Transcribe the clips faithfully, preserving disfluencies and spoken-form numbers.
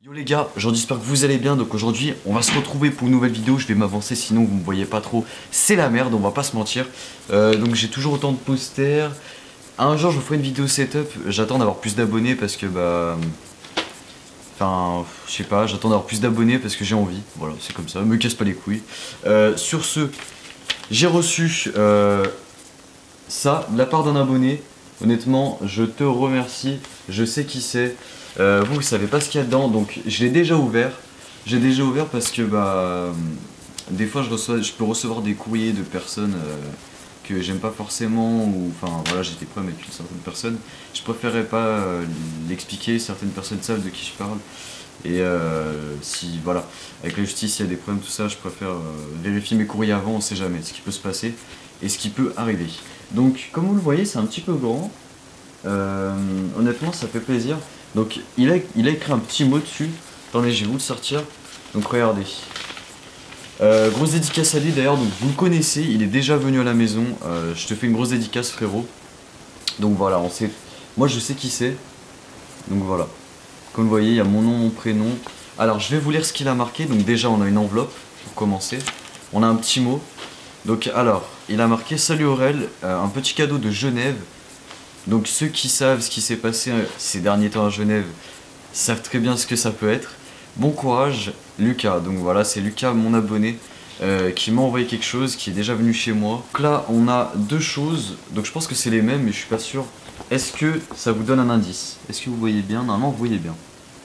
Yo les gars, aujourd'hui j'espère que vous allez bien. Donc aujourd'hui on va se retrouver pour une nouvelle vidéo. Je vais m'avancer sinon vous me voyez pas trop. C'est la merde, on va pas se mentir. euh, Donc j'ai toujours autant de posters. Un jour je vous ferai une vidéo setup. J'attends d'avoir plus d'abonnés parce que bah... Enfin, je sais pas, j'attends d'avoir plus d'abonnés parce que j'ai envie. Voilà, c'est comme ça, me casse pas les couilles. euh, Sur ce, j'ai reçu euh, ça de la part d'un abonné. Honnêtement, je te remercie. Je sais qui c'est. Euh, vous, vous savez pas ce qu'il y a dedans, donc je l'ai déjà ouvert. J'ai déjà ouvert parce que bah des fois je reçois, je peux recevoir des courriers de personnes euh, que j'aime pas forcément, ou enfin voilà, j'ai des problèmes avec une certaine personne. Je préférerais pas euh, l'expliquer. Certaines personnes savent de qui je parle. Et euh, si voilà, avec la justice, il y a des problèmes, tout ça, je préfère euh, vérifier mes courriers avant. On sait jamais ce qui peut se passer et ce qui peut arriver. Donc, comme vous le voyez, c'est un petit peu grand. Euh, honnêtement, ça fait plaisir. Donc, il a, il a écrit un petit mot dessus. Attendez, je vais vous le sortir. Donc, regardez. Euh, grosse dédicace à lui d'ailleurs. Donc, vous le connaissez. Il est déjà venu à la maison. Euh, je te fais une grosse dédicace, frérot. Donc, voilà, on sait. Moi, je sais qui c'est. Donc, voilà. Comme vous voyez, il y a mon nom, mon prénom. Alors, je vais vous lire ce qu'il a marqué. Donc, déjà, on a une enveloppe pour commencer. On a un petit mot. Donc, alors, il a marqué: Salut Aurel, euh, un petit cadeau de Genève. Donc ceux qui savent ce qui s'est passé euh, ces derniers temps à Genève savent très bien ce que ça peut être. Bon courage, Lucas. Donc voilà, c'est Lucas, mon abonné, euh, qui m'a envoyé quelque chose, qui est déjà venu chez moi. Donc là, on a deux choses. Donc je pense que c'est les mêmes, mais je suis pas sûr. Est-ce que ça vous donne un indice? Est-ce que vous voyez bien? Normalement, vous voyez bien.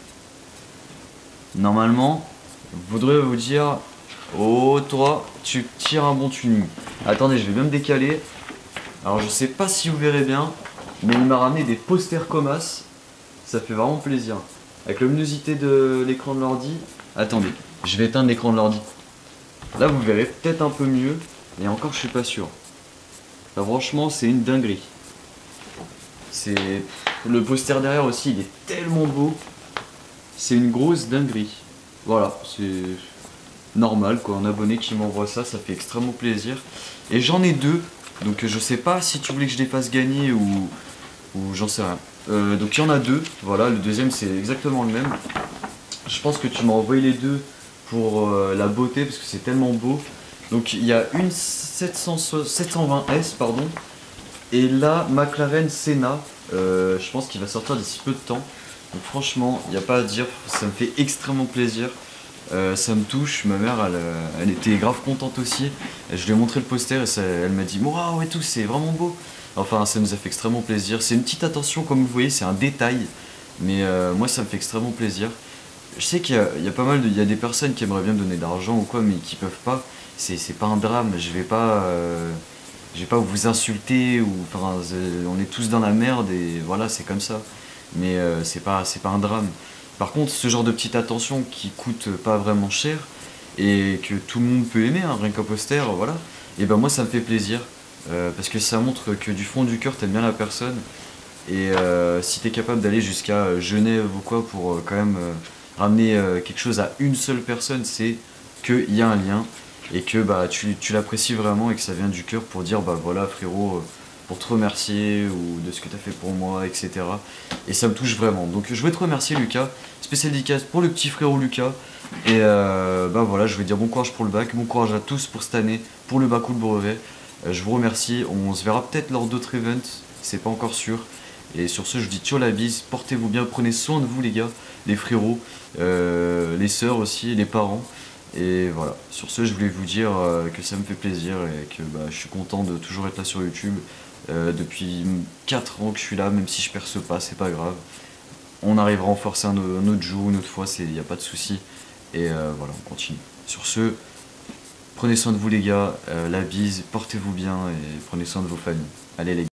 Normalement, je voudrais vous dire: oh, toi, tu tires un bon tuning. Attendez, je vais même décaler. Alors je sais pas si vous verrez bien, mais il m'a ramené des posters Comas. Ça fait vraiment plaisir. Avec la luminosité de l'écran de l'ordi. Attendez, je vais éteindre l'écran de l'ordi. Là vous verrez peut-être un peu mieux. Et encore je suis pas sûr. Là, franchement c'est une dinguerie. C'est... Le poster derrière aussi il est tellement beau. C'est une grosse dinguerie. Voilà, c'est normal quoi. Un abonné qui m'envoie ça, ça fait extrêmement plaisir. Et j'en ai deux. Donc je sais pas si tu voulais que je les fasse gagner ou... ou j'en sais rien. Euh, donc il y en a deux, voilà, le deuxième c'est exactement le même. Je pense que tu m'as envoyé les deux pour euh, la beauté parce que c'est tellement beau. Donc il y a une sept cent vingt S pardon. Et là McLaren Senna, euh, je pense qu'il va sortir d'ici peu de temps. Donc franchement, il n'y a pas à dire, ça me fait extrêmement plaisir. Euh, ça me touche, ma mère elle, elle était grave contente aussi. Je lui ai montré le poster et ça, elle m'a dit waouh et tout, c'est vraiment beau. Enfin, ça nous a fait extrêmement plaisir. C'est une petite attention, comme vous voyez, c'est un détail. Mais euh, moi, ça me fait extrêmement plaisir. Je sais qu'il y, y a pas mal de... Il y a des personnes qui aimeraient bien me donner d'argent ou quoi, mais qui peuvent pas. C'est pas un drame. Je vais pas... Euh, je vais pas vous insulter ou... Enfin, on est tous dans la merde et voilà, c'est comme ça. Mais euh, c'est pas, c'est pas un drame. Par contre, ce genre de petite attention qui coûte pas vraiment cher et que tout le monde peut aimer, hein, rien qu'un poster, voilà. Et ben moi, ça me fait plaisir. Euh, parce que ça montre que du fond du cœur t'aimes bien la personne. Et euh, si t'es capable d'aller jusqu'à Genève ou quoi pour euh, quand même euh, ramener euh, quelque chose à une seule personne, c'est qu'il y a un lien et que bah, tu, tu l'apprécies vraiment et que ça vient du cœur pour dire bah voilà frérot, euh, pour te remercier ou de ce que t'as fait pour moi, et cetera. Et ça me touche vraiment. Donc je vais te remercier Lucas, spécial dédicace pour le petit frérot Lucas. Et euh, bah voilà, je vais dire bon courage pour le bac, bon courage à tous pour cette année, pour le bac ou le brevet. Je vous remercie, on se verra peut-être lors d'autres events, c'est pas encore sûr. Et sur ce, je vous dis ciao la bise, portez-vous bien, prenez soin de vous les gars, les frérots, euh, les sœurs aussi, les parents. Et voilà, sur ce, je voulais vous dire euh, que ça me fait plaisir et que bah, je suis content de toujours être là sur YouTube. Euh, depuis quatre ans que je suis là, même si je perce pas, c'est pas grave. On arrivera à en forcer un, un autre jour, une autre fois, il n'y a pas de souci. Et euh, voilà, on continue. Sur ce, prenez soin de vous les gars, euh, la bise, portez-vous bien et prenez soin de vos familles. Allez les gars.